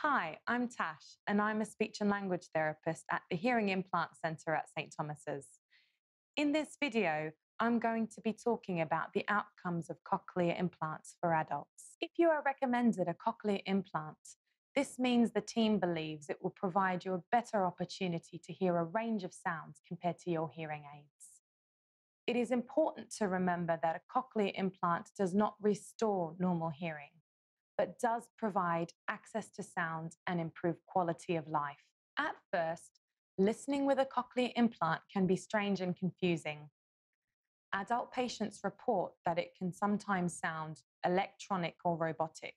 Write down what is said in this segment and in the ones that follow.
Hi, I'm Tash, and I'm a speech and language therapist at the Hearing Implant Centre at St Thomas's. In this video, I'm going to be talking about the outcomes of cochlear implants for adults. If you are recommended a cochlear implant, this means the team believes it will provide you a better opportunity to hear a range of sounds compared to your hearing aids. It is important to remember that a cochlear implant does not restore normal hearing, but does provide access to sound and improve quality of life. At first, listening with a cochlear implant can be strange and confusing. Adult patients report that it can sometimes sound electronic or robotic.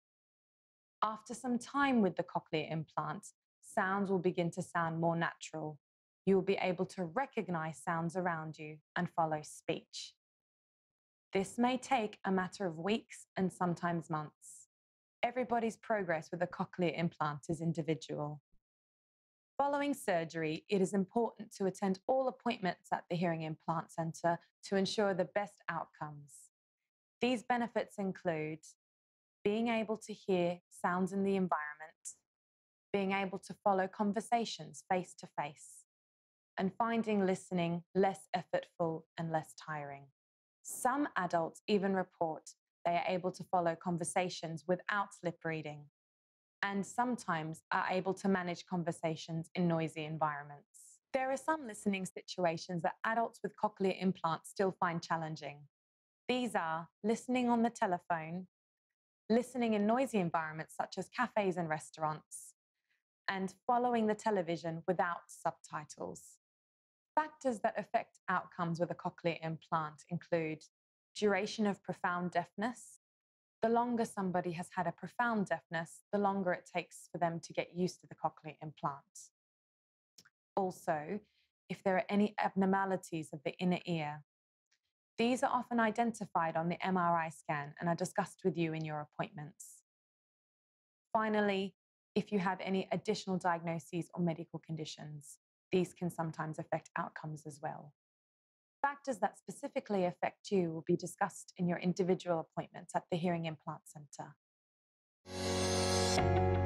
After some time with the cochlear implant, sounds will begin to sound more natural. You will be able to recognize sounds around you and follow speech. This may take a matter of weeks and sometimes months. Everybody's progress with a cochlear implant is individual. Following surgery, it is important to attend all appointments at the Hearing Implant Centre to ensure the best outcomes. These benefits include being able to hear sounds in the environment, being able to follow conversations face to face, and finding listening less effortful and less tiring. Some adults even report they are able to follow conversations without lip reading, and sometimes are able to manage conversations in noisy environments. There are some listening situations that adults with cochlear implants still find challenging. These are listening on the telephone, listening in noisy environments such as cafes and restaurants, and following the television without subtitles. Factors that affect outcomes with a cochlear implant include duration of profound deafness. The longer somebody has had a profound deafness, the longer it takes for them to get used to the cochlear implant. Also, if there are any abnormalities of the inner ear, these are often identified on the MRI scan and are discussed with you in your appointments. Finally, if you have any additional diagnoses or medical conditions, these can sometimes affect outcomes as well. Factors that specifically affect you will be discussed in your individual appointments at the Hearing Implant Centre.